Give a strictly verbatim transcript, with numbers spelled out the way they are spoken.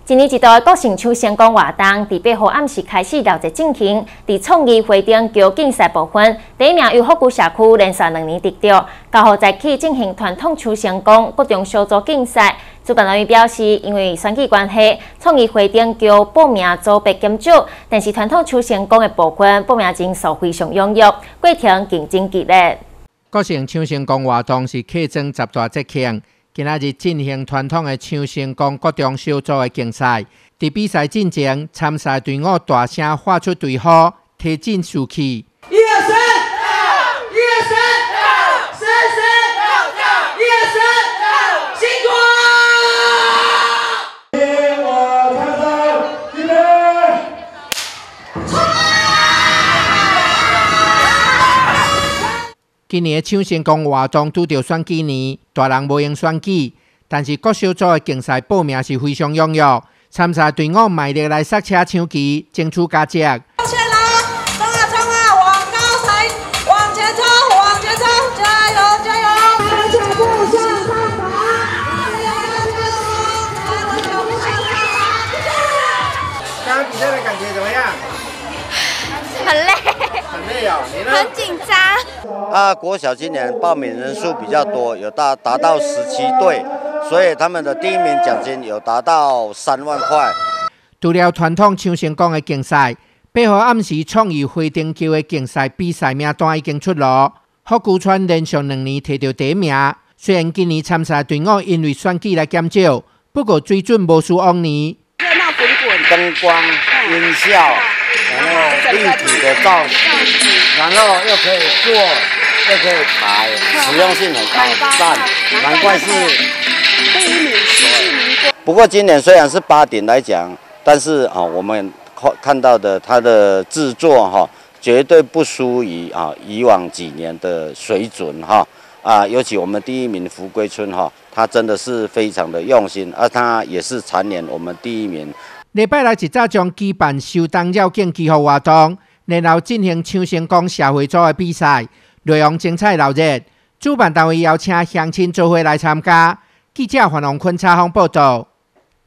今年一度的国庆抢先攻活动，伫八号暗时开始了解进行。伫创意花灯桥竞赛部分，第一名由福居社区连续两年得到。九号再起进行传统抢先攻国中小组竞赛。主办单位表示，因为选举关系，创意花灯桥报名组别减少，但是传统抢先攻的部分报名人数非常踊跃，过程竞争激烈。 国庆抢先攻活动是客庄十大节庆。今仔日进行传统的抢先攻国中小组的竞赛，在比赛进前，参赛队伍大声喊出队号，提振士气。一二三，一二三，三三，一二三，辛苦！给我看看，预备，冲！今年的抢先攻活动拄着选举年，大人无用选举，但是各小组的竞赛报名是非常踊跃，参赛队伍卖力来塞车抢旗，争取佳绩。 向前来，冲啊冲啊，往高台，往前冲，往前冲，加油加油！脚步向上爬， 刚刚比赛的感觉怎么样？ 很累， 很累哦，你呢？ 很紧张。 啊，国小今年报名人数比较多，有达达到十七队，所以他们的第一名奖金有达到三万块。 除了传统抢先攻的竞赛，八号暗时创意花灯桥的竞赛比赛名单已经出炉。福居村连续两年摕到第一名，虽然今年参赛队伍因为选举来减少，不过水准无输往年。 热闹滚滚， 灯光、音效，然后立体的造型，然后又可以做。又可以排，实用性很高，赞，难怪是第一名，实至名归。 不过今年虽然是八点来讲，但是啊，我们看到的它的制作哈，绝对不输于啊以往几年的水准哈啊，尤其我们第一名福归村哈，它真的是非常的用心，而它也是蝉联我们第一名。 礼拜六一早将举办收东绕境祈福活动，然后进行抢先攻社会组的比赛。内容精彩热热，主办单位邀请乡亲做伙来参加。记者黄龙坤采访报道。